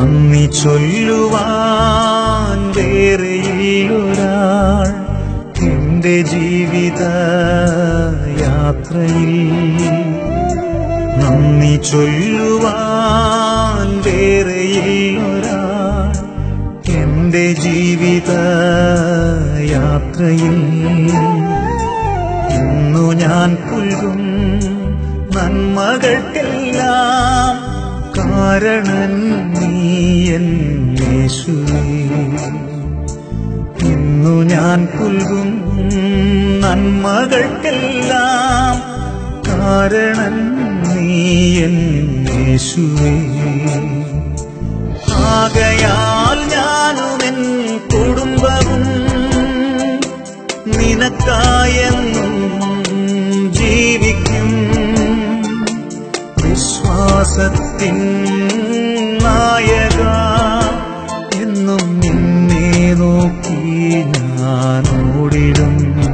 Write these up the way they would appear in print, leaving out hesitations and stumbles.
നന്ദി ചൊല്ലുവാൻ വേറെയില്ലൊരാൾ എന്റെ ജീവിത യാത്രയിൽ. നന്ദി ചൊല്ലുവാൻ വേറെയില്ലൊരാൾ എന്റെ ജീവിത യാത്രയിൽ. ഇന്നു ഞാൻ പുൽകും നന്മകൾക്കെല്ലാം കാരണം നീ എൻ യേശുവേ. ഇന്നു ഞാൻ പുൽകും നന്മകൾക്കെല്ലാം കാരണം നീ എൻ യേശുവേ. ആകയാൽ ഞാനും എൻ കുടുംബവും നിനക്കായെന്നും ജീവിക്കും. വിശ്വാസത്തിൻ നായക എന്നും നിന്നെ നോക്കി ഞാൻ ഓടിടും.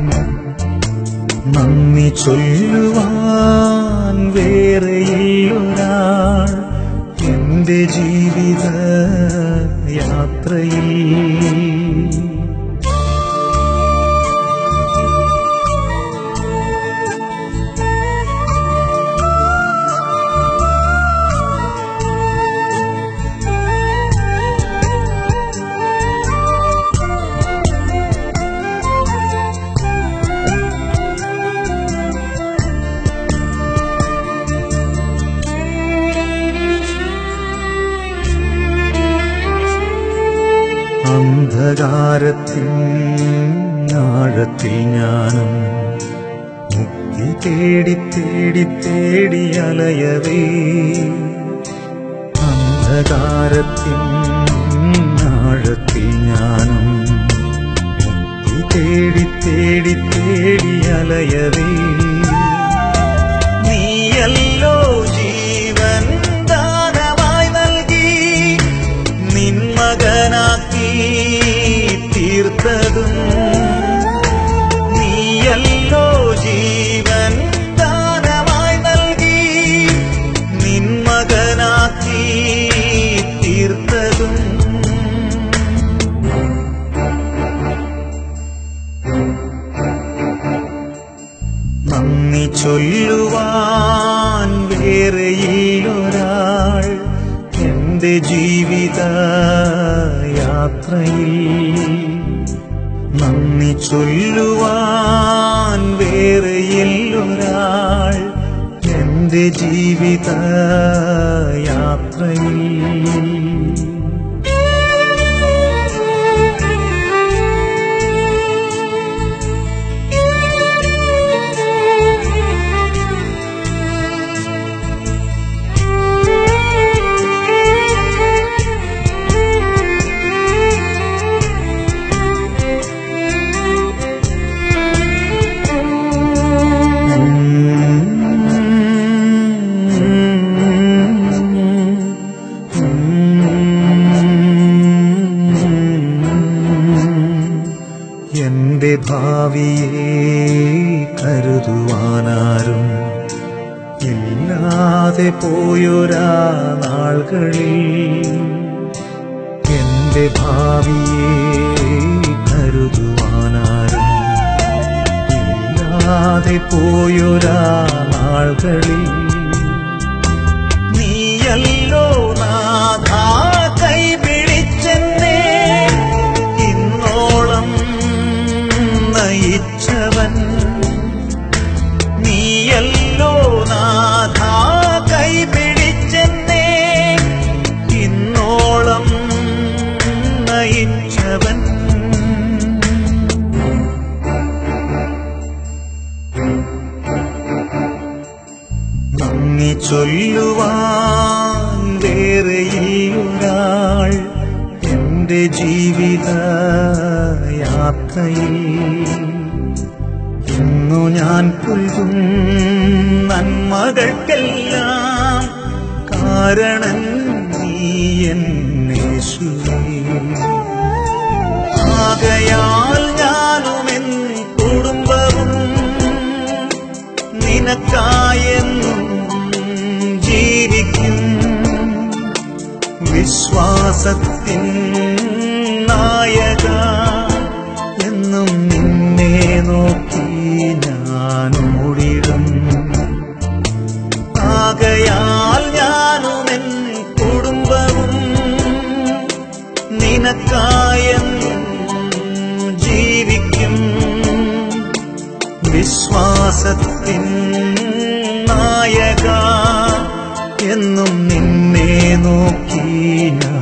നന്ദി ചൊല്ലുവാൻ വേറെയില്ലൊരാൾ എന്റെ ജീവിത യാത്രയിൽ. അന്ധകാരത്തിൻ ആഴത്തിൽ ഞാനും മുക്തി തേടി തേടി തേടി അലയവേ. അന്ധകാരത്തിൻ ആഴത്തിൽ ഞാനും മുക്തി തേടി തേടി തേടി അലയവേ. നീയല്ലോ ജീവൻ ദാനമായി നൽകി നിൻ മകനാക്കി തീർത്തതും. നീയല്ലോ ജീവൻ ദാനമായി നൽകി നിൻ മകനാക്കി തീർത്തതും. നന്ദി ചൊല്ലുവാൻ വേറെയില്ലൊരാൾ എന്റെ ജീവിത യാത്രയിൽ. നന്ദി ചൊല്ലുവാൻ വേറെയില്ലൊരാൾ എന്റെ ജീവിത യാത്രയിൽ. എന്റെ ഭാവിയെ കരുതുവാനാരും ഇല്ലാതെ പോയൊരാ നാളുകളിൽ. എന്റെ ഭാവിയെ കരുതുവാനാരും ഇല്ലാതെ പോയൊരാ നാളുകളിൽ. നീയല്ലോ നാഥാ കൈപിടിച്ചെന്നെ ഇന്നോളം നയിച്ചവൻ. നീയല്ലോ നാഥാ കൈപിടിച്ചെന്നെ ഇന്നോളം നയിച്ചവൻ. നന്ദി ചൊല്ലുവാൻ വേറെയില്ലൊരാൾ എന്റെ ജീവിത യാത്രയിൽ. ഇന്നു ഞാൻ പുൽകും നന്മകൾക്കെല്ലാം കാരണം നീ എൻ യേശുവേ. ആകയാൽ ഞാനും എൻ കുടുംബവും നിനക്കായെന്നും ജീവിക്കും. വിശ്വാസത്തിൻ നായക എന്നും നിന്നെ നോക്കി ഞാൻ ഓടിടും. ആകയാൽ ഞാനും എൻ കുടുംബവും നിനക്കായെന്നും ജീവിക്കും. വിശ്വാസത്തിൻ നായക എന്നും നിന്നെ നോക്കി